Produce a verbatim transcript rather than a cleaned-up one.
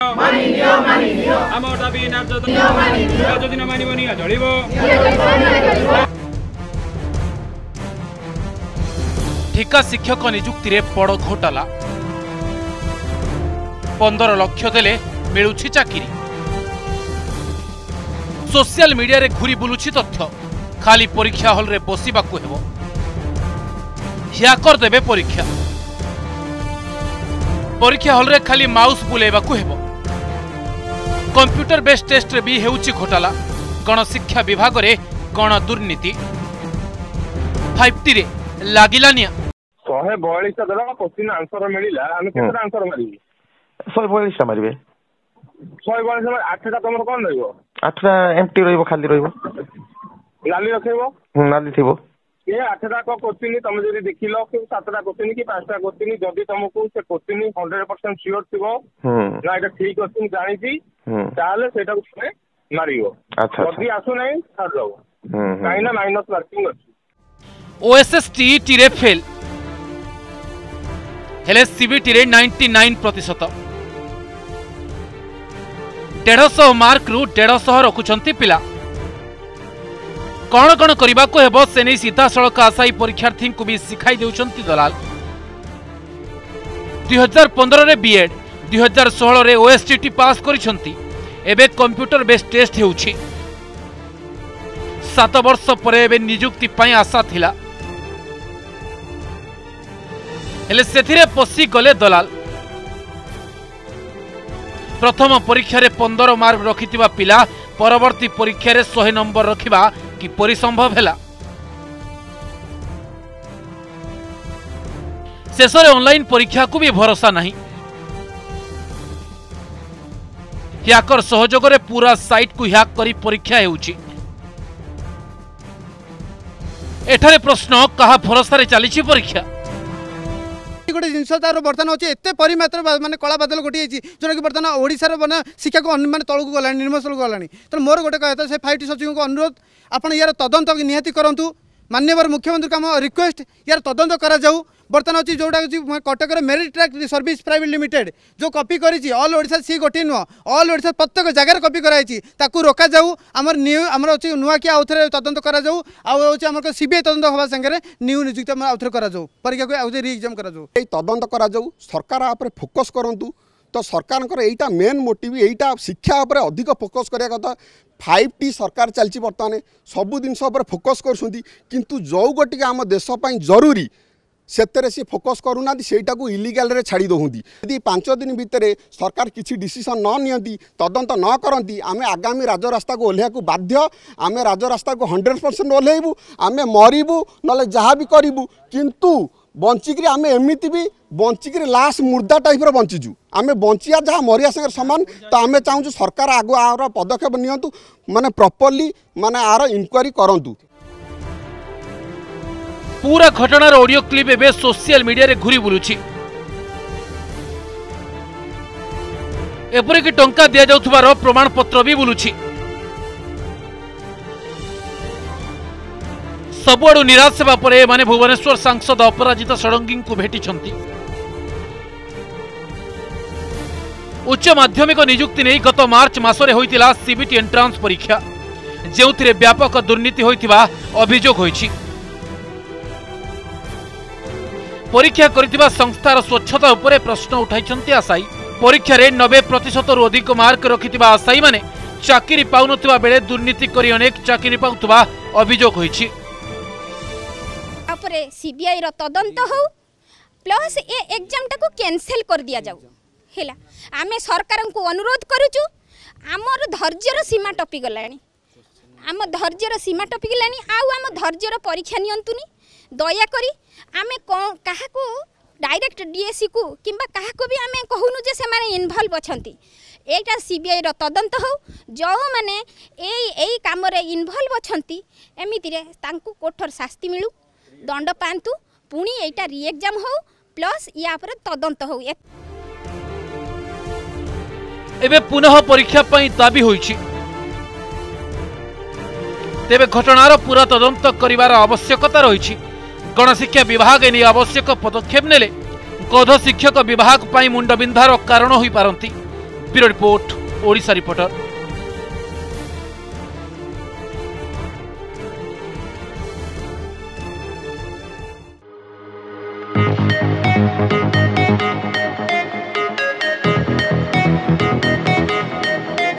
ठिका शिक्षक निजुक्ति रे बड़ घोटाला पंदर लक्ष देले मिलुछि चाकरी सोशल मीडिया रे घुरी बुलुछि तथ्य खाली परीक्षा हॉल रे बसिबाकू हेबो ह्याकर देबे परीक्षा परीक्षा हॉल रे खाली माउस बुलेबाकू हेबो कंप्यूटर बेस्ड टेस्ट रे भी हेउछि घोटाला गण शिक्षा विभाग रे गण दुर्नीति फाइव टी रे लागिलानिया शहे बयालीस देला क्वेश्चन आंसर मिलिला हम केतना आंसर मारिबी शहे बयालीस टा मारिबे शहे बयालीस आठटा तमर कोन रहइबो आठटा एम्प्टी रहइबो खाली रहइबो लाली रखेबो लाली थिबो ये आठटा को क्वेश्चन तुम जदि देखिलो कि सातटा क्वेश्चन कि पांचटा क्वेश्चन जदि तुमको से क्वेश्चन हंड्रेड परसेंट श्योर थिबो ना एटा ठीक क्वेश्चन जानि छी ताले सेटा को तुमे मारियो अच्छा जदि आसु नै छाड़ दो काइना माइनस मार्किंग अछि ओएसएसटी टी रे फेल हेले सीबीटी रे निन्यानवे प्रतिशत डेढ़ सौ मार्क रु डेढ़ सौ रखुछंती पिला कौन कौन करने को हेबो से नहीं सीधा सड़क आशायी परीक्षार्थी को भी शिखाई देउछंती दलाल दुई हजार पंद्रह रे बीएड दुई हजार सोलह रे ओएसटीटी पास करिछंती एबे कंप्यूटर बेस्ड टेस्ट हेउछि सात वर्ष परे एबे नियुक्ति पई आशा थिला हेले सेथिरे पसी गले दलाल प्रथम परीक्षा रे पंद्रह मार्क रखिथिबा पिला परवर्ती परीक्षा रे सौ नंबर रखिबा कि परिसंभव है शेष ऑनलाइन परीक्षा को भी भरोसा नहीं ह्याकर सहयोग रे पूरा साइट को ह्याक करी परीक्षा हेउछि एठारे प्रश्न कहा भरोसा रे चली परीक्षा गोटे जिन तार बर्तमान अच्छे एत परिमात्र माने कला बादल गोटे जोटा कि बर्तमान ओडिशार माने शिक्षा को माने तलू गला निर्मसल गला तेनाली मोर गोटे कहता से फाइव टी सचिव को अनुरोध आपण यार तदंत निहाती करूँ माननीय मुख्यमंत्री का रिक्वेस्ट यार तदंत करा जाऊ बर्तमान अच्छी जोटा Cuttack merit track service private limited जो कॉपी करी ऑल ओडिशा सी गोटे नुह ऑल ओडिशा प्रत्येक जगह कॉपी कराई ताकू रोका जाऊ आमर न्यू आमर अच्छी नुआ कि आउ थे तदंत करा जाऊ आम सीबीआई तदंत हवा संगे न्यू नियुक्ति आउ थे करा जाऊ परीक्षा को आउ री एग्जाम करा जाऊ तदंत करा जाऊ सरकार आप फोकस करूँ तो सरकार एटा मेन मोटिव एटा शिक्षा उपर अधिक फोकस करिया कथा फाइव टी सरकार चलती बर्तमान सबू जिन फोकस करूँ जो गोटे आम देश जरूरी सेतरे सी फोकस करूना सेटा को इलीगल रे छाड़ी दउहंती यदि पांच दिन भितर सरकार किसी डिसीजन न नियंती तदंत न करती आमे आगामी राजरास्ता को ओल्हेया को बाध्य आमे राजरास्ता को हंड्रेड परसेंट ओल्हेबू आमे मरिबू नले जहाँ भी करूँ किंतु बंचिकी आमे एमती भी बंचिकी लास्ट मुर्दा टाइप बंचीचु आमे बंचिया जहाँ मरिया संगे सामान तो आमे चाहूँ सरकार आगु आर पदक्षेप नियंतु माने प्रॉपर्ली माने आर इंक्वारी करंतु पूरा घटनार ऑडियो क्लिप एबे सोशल मीडिया रे घुरी बुलुछि एपरि कि टंका दिया जाउथबार प्रमाण पत्र भी बुलुछि सबुआडु निराश हेबा परे माने भुवनेश्वर सांसद अपराजिता षडंगी को भेटिछंती उच्च माध्यमिक नियुक्ति नहीं गत मार्च मासरे होइतिला सीबीटी एंट्रांस परीक्षा जेउथिरे व्यापक दुर्नीति होइतिबा अभियोग होइछि परीक्षा करितिबा संस्थार स्वच्छता उपरे प्रश्न उठाइछंती आशायी परीक्षा रे नब्बे प्रतिशत रु अधिक मार्क रखितिबा आशायी माने चाकरी पाउनथिबा बेले दुर्नीति करी अनेक चाकरी पाउथबा अभियोग होइछि अपरे सीबीआई रो तदंत हो प्लस ए एग्जाम टा को कैंसिल कर दिया जाऊ हेला आमे सरकार को अनुरोध करूछु आमर धैर्यर सीमा टपी गलानी आम धैर्यर सीमा टपी गलानी आउ आम धैर्यर परीक्षा नियंतुनी दया करी आमे कहा को डायरेक्ट डीएससी को किंबा कहा को भी आमे कहूनु जे से माने इन्वॉल्व अछंती एटा सीबीआई रो तदंत हो जो माने एई एई काम रे इन्वॉल्व अछंती एमिति रे तांकु कोठर शास्ति मिलु दंड पांतु पुणी एटा री एग्जाम हो प्लस या पर तदंत हो एबे पुनः परीक्षा पई दाबी होईछि तेबे घटनार पूरा तदंत करिवार आवश्यकता रहिछि गणशिक्षा विभाग एने आवश्यक पदक्षेप नेले गध शिक्षक विभाग पाई मुंडबिंधार कारण होई पारंती ब्यूरो रिपोर्ट ओडिशा रिपोर्टर।